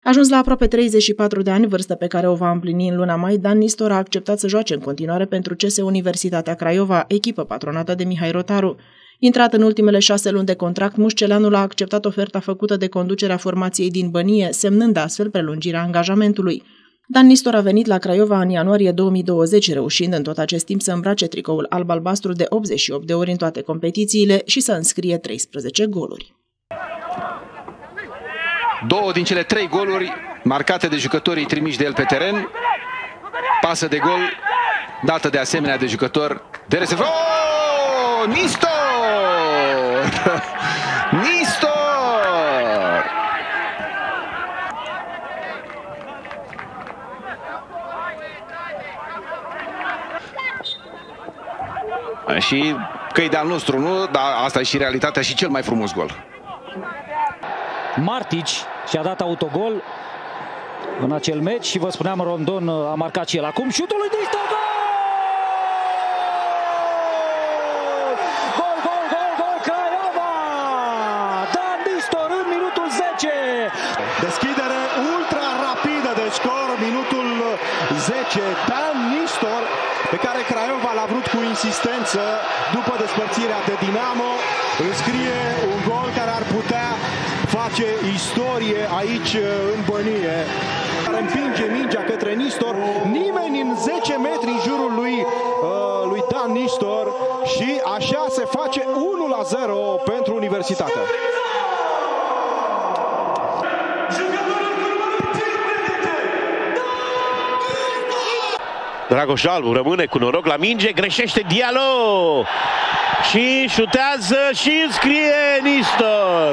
Ajuns la aproape 34 de ani, vârstă pe care o va împlini în luna mai, Dan Nistor a acceptat să joace în continuare pentru CS Universitatea Craiova, echipă patronată de Mihai Rotaru. Intrat în ultimele 6 luni de contract, mușceleanul a acceptat oferta făcută de conducerea formației din Bănie, semnând astfel prelungirea angajamentului. Dan Nistor a venit la Craiova în ianuarie 2020, reușind în tot acest timp să îmbrace tricoul alb-albastru de 88 de ori în toate competițiile și să înscrie 13 goluri. 2 din cele 3 goluri marcate de jucătorii trimiși de el pe teren. Pasă de gol dată de asemenea de jucător de rezervă. Oh! Nistor! Nistor! Și că e de-al nostru, nu? Dar asta e și realitatea și cel mai frumos gol. Martici și-a dat autogol în acel meci și vă spuneam, Rondon a marcat și el. Acum șutul lui Nistor, gol! Gol, gol, gol, gol, Craiova! Dan Nistor în minutul 10! Deschidere ultra rapidă de scor, minutul 10, Dan Nistor, pe care Craiova l-a vrut cu insistență după despărțirea de Dinamo, înscrie un gol care ar putea face istorie aici în Bănie. Care împinge mingea către Nistor, nimeni în 10 metri în jurul lui Dan Nistor și așa se face 1-0 pentru Universitatea. Dragoș Albu rămâne cu noroc la minge, greșește Diallo și șutează și înscrie Nistor.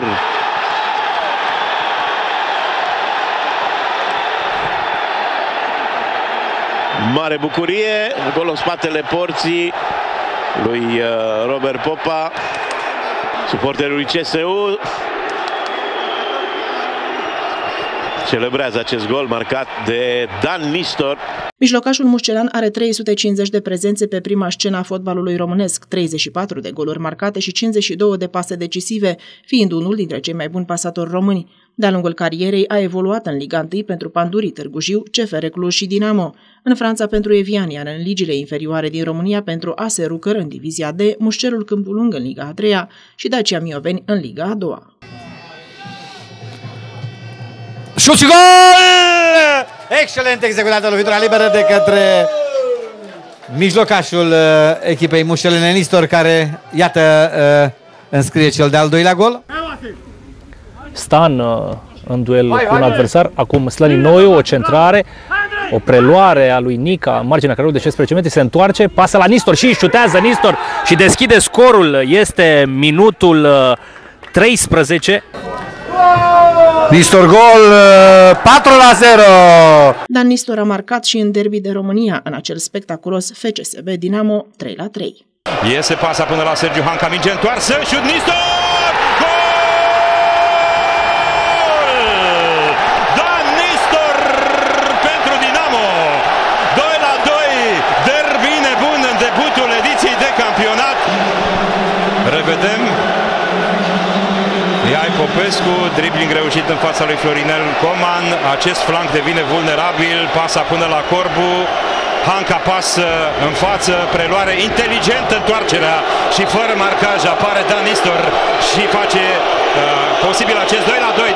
Mare bucurie, acolo în spatele porții lui Robert Popa, suporterul CSU. Celebrează acest gol marcat de Dan Nistor. Mijlocașul mușcelean are 350 de prezențe pe prima scenă a fotbalului românesc, 34 de goluri marcate și 52 de pase decisive, fiind unul dintre cei mai buni pasatori români. De-a lungul carierei a evoluat în Liga 1 pentru Pandurii Târgu Jiu, CFR Cluj și Dinamo, în Franța pentru Evian, iar în ligile inferioare din România pentru AS Rucăr în Divizia D, Mușcerul Câmpul Lung în Liga a 3-a și Dacia Mioveni în Liga a 2-a. Șut și gol! Excelent executată lovitura liberă de către mijlocașul echipei mușcelene Nistor, care, iată, înscrie cel de-al doilea gol. Stan în duel cu un adversar, acum Slănin Noiu, o centrare, o preluare a lui Nica în marginea carului de 16 metri, se întoarce, pasă la Nistor și șutează Nistor și deschide scorul, este minutul 13. Nistor gol, 4-0. Dan Nistor a marcat și în derby de România, în acel spectaculos FCSB Dinamo 3-3. Iese pasa până la Sergiu Hanca, minge întoarsă, șut Nistor! Gol! Dan Nistor pentru Dinamo! 2-2, derby nebun în debutul ediției de campionat. Revedem. Mihai Popescu, dribling reușit în fața lui Florinel Coman, acest flanc devine vulnerabil, pasa până la Corbu, Hanca pasă în față, preluare inteligentă, întoarcerea și fără marcaj apare Dan Nistor și face posibil acest 2-2.